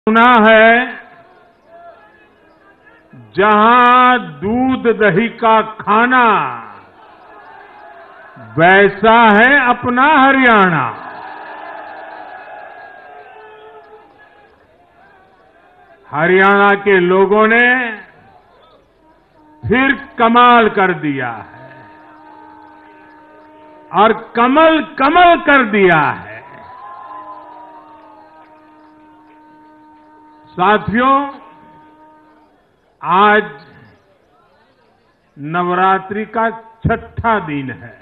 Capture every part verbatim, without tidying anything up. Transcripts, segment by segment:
सुना है जहां दूध दही का खाना, वैसा है अपना हरियाणा। हरियाणा के लोगों ने फिर कमाल कर दिया है और कमल कमल कर दिया है। साथियों, आज नवरात्रि का छठा दिन है।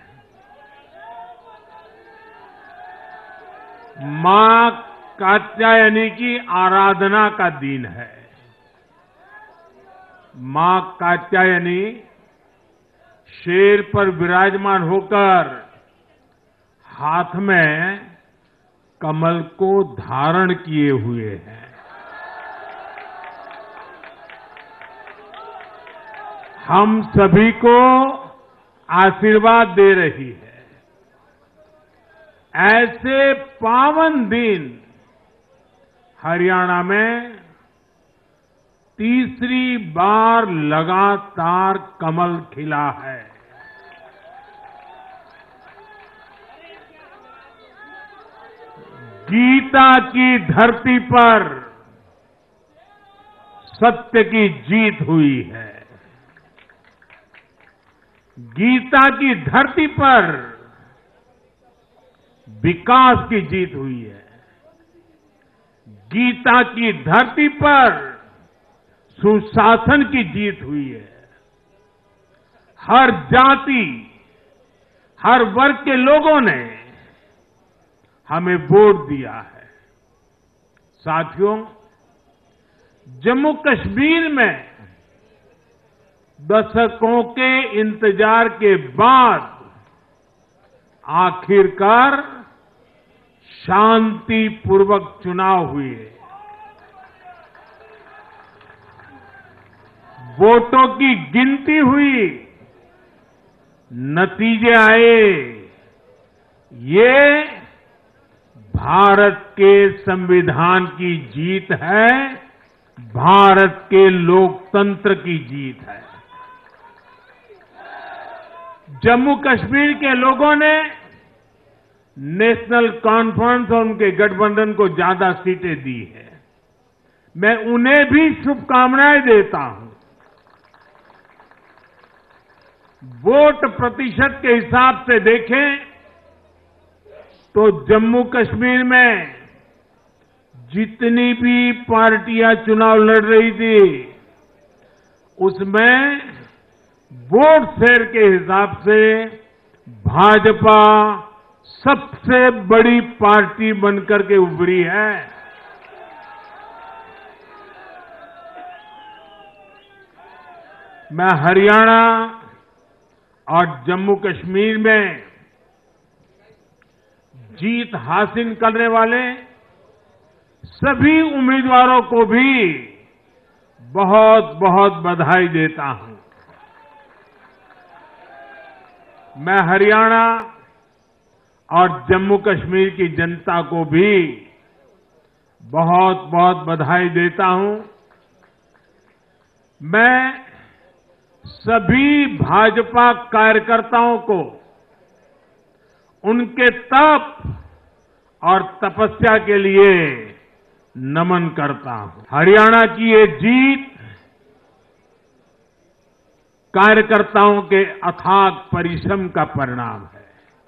मां कात्यायनी की आराधना का दिन है। मां कात्यायनी शेर पर विराजमान होकर हाथ में कमल को धारण किए हुए हैं। हम सभी को आशीर्वाद दे रही है। ऐसे पावन दिन हरियाणा में तीसरी बार लगातार कमल खिला है। गीता की धरती पर सत्य की जीत हुई है। गीता की धरती पर विकास की जीत हुई है। गीता की धरती पर सुशासन की जीत हुई है। हर जाति, हर वर्ग के लोगों ने हमें वोट दिया है। साथियों, जम्मू कश्मीर में दशकों के इंतजार के बाद आखिरकार शांतिपूर्वक चुनाव हुए। वोटों की गिनती हुई, नतीजे आए। ये भारत के संविधान की जीत है, भारत के लोकतंत्र की जीत है। जम्मू कश्मीर के लोगों ने नेशनल कॉन्फ्रेंस और उनके गठबंधन को ज्यादा सीटें दी है। मैं उन्हें भी शुभकामनाएं देता हूं। वोट प्रतिशत के हिसाब से देखें तो जम्मू कश्मीर में जितनी भी पार्टियां चुनाव लड़ रही थी, उसमें वोट शेयर के हिसाब से भाजपा सबसे बड़ी पार्टी बनकर के उभरी है। मैं हरियाणा और जम्मू कश्मीर में जीत हासिल करने वाले सभी उम्मीदवारों को भी बहुत बहुत बधाई देता हूं। मैं हरियाणा और जम्मू कश्मीर की जनता को भी बहुत बहुत बधाई देता हूं। मैं सभी भाजपा कार्यकर्ताओं को उनके तप और तपस्या के लिए नमन करता हूं। हरियाणा की ये जीत कार्यकर्ताओं के अथाग परिश्रम का परिणाम है।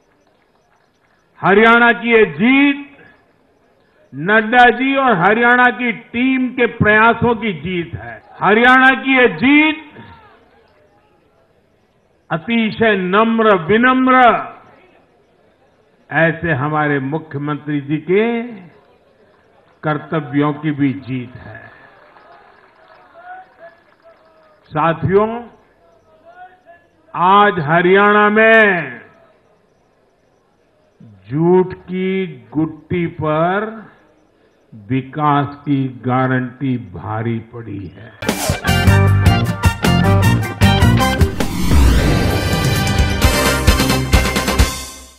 हरियाणा की ये जीत नड्डा जी और हरियाणा की टीम के प्रयासों की जीत है। हरियाणा की ये जीत अतिशय नम्र विनम्र ऐसे हमारे मुख्यमंत्री जी के कर्तव्यों की भी जीत है। साथियों, आज हरियाणा में झूठ की गुट्टी पर विकास की गारंटी भारी पड़ी है।